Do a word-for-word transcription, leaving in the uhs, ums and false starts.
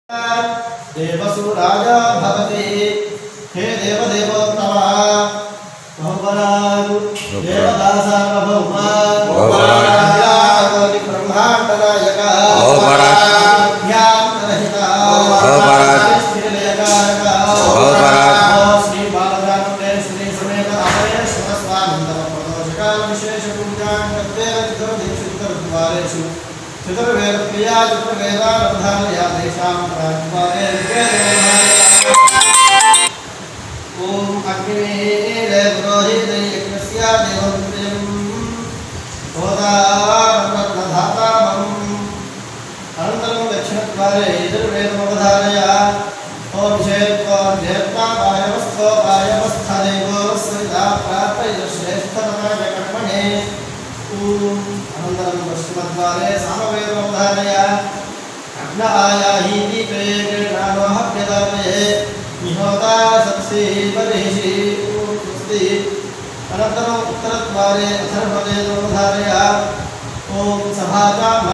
देवसुराजा भवति हे देवदेवोत्तमा बहुबलात् देवदासार्वभौमा बहुबलात् ब्रह्माण्डनायक बहुबलात् ध्यानरहिता बहुबलात् स्थिरलयकारक बहुबलात् श्री बालरामदेव श्री समेत अभयेश्वर स्वानंदम प्रदोषकाल विशेष पूजां तद्वेद चतुर्दिक्षुद्वारेषु चतुर्वेद प्रिया चतुर्वेदानुधानया तेषां प्राज्ञाने ओम अग्निरे पुरोहिते यज्ञस्य देवपुत्रं होतारत्नधातामं अनन्तरं दक्षिणद्वारे यजुर्वेदमवधारय ओम चेत्त्वा वायवस्थो वायवस्थदेवो सविता प्रार्थय श्रेष्ठतमाय कर्मणे ओम अनन्तरं पश्चिमद्वारे सामवेदमवधारय अग्न आयाहि दीपे गृह्णामः प्यदामहे निहोता सत्सि बर्हिषि स्वस्ति अनन्तरम् उत्तरद्वारे अथर्ववेदमवधारय ओम सभाता